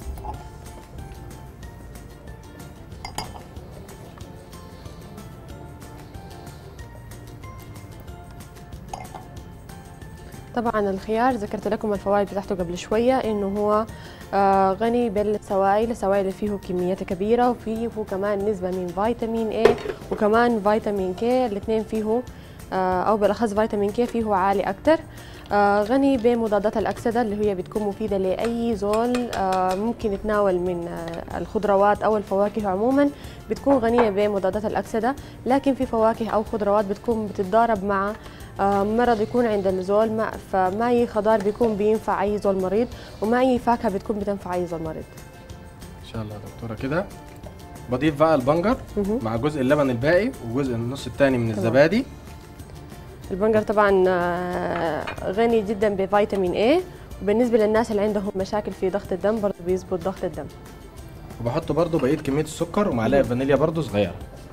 طبعا الخيار ذكرت لكم الفوائد بتاعته قبل شويه، انه هو آه غني بالسوائل، السوائل اللي فيه كميات كبيره، وفيه كمان نسبه من فيتامين اي وكمان فيتامين كي، الاثنين فيه آه او بالاخص فيتامين كي فيه عالي اكثر. آه غني بمضادات الاكسده اللي هي بتكون مفيده لاي زول آه ممكن يتناول من آه الخضروات او الفواكه عموما، بتكون غنيه بمضادات الاكسده. لكن في فواكه او خضروات بتكون بتتضارب مع آه مرض يكون عند الزول، ما فما اي خضار بيكون بينفع اي زول مريض، وما اي فاكهه بتكون بتنفع اي زول مريض. ان شاء الله يا دكتوره. كده بضيف بقى البنجر مع جزء اللبن الباقي وجزء النص الثاني من الزبادي. البنجر طبعا غني جدا بفيتامين اي، وبالنسبه للناس اللي عندهم مشاكل في ضغط الدم برضه بيظبط ضغط الدم. وبحط برضه بقيه كميه السكر ومعلقه فانيليا برضه صغيره.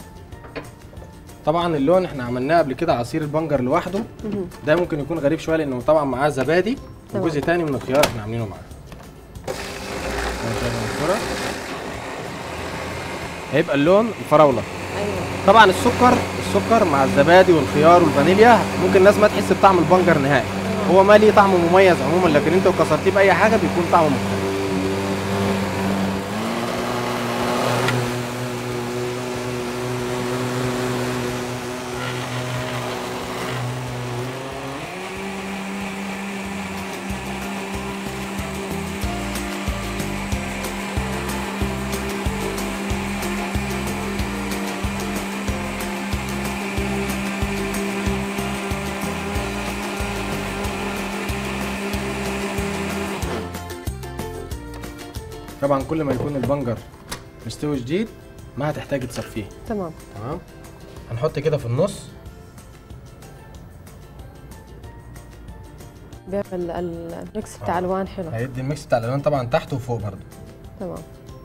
طبعا اللون احنا عملناه قبل كده عصير البنجر لوحده، ده ممكن يكون غريب شويه لانه طبعا معاه زبادي وجزء ثاني من الخيار احنا عاملينه معاه. هيبقى اللون الفراوله. ايوه. طبعا السكر السكر مع الزبادي والخيار والفانيليا ممكن الناس ما تحس بطعم البنجر نهائي، هو ما ليه طعم مميز عموما، لكن انت لو كسرتيه باي حاجه بيكون طعمه مختلف. طبعا كل ما يكون البنجر مستوي جديد ما هتحتاجي تصفيه. تمام. تمام. هنحط كده في النص، بيعمل الميكس بتاع الوان حلو. هيدي الميكس بتاع الالوان طبعا تحت وفوق برضه. تمام.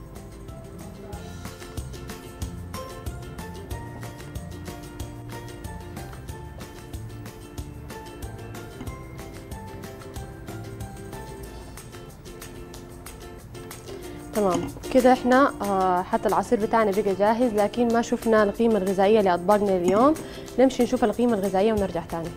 تمام كده احنا آه حتى العصير بتاعنا بقى جاهز، لكن ما شفنا القيمة الغذائية لأطباقنا اليوم. نمشي نشوف القيمة الغذائية ونرجع تاني.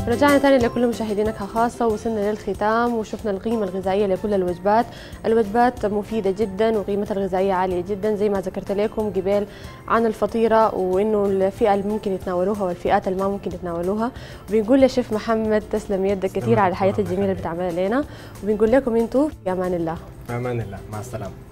رجعنا تاني لكل مشاهدينا خاصة، وصلنا للختام وشفنا القيمة الغذائية لكل الوجبات. الوجبات مفيدة جدا وقيمتها الغذائية عالية جدا زي ما ذكرت لكم قبل عن الفطيرة، وإنه الفئة اللي ممكن يتناولوها والفئات اللي ما ممكن يتناولوها. وبنقول لشيف محمد تسلم يدك كثير على الحياة الجميلة اللي بتعملها لنا، وبنقول لكم انتم في أمان الله. في أمان الله، مع السلامة.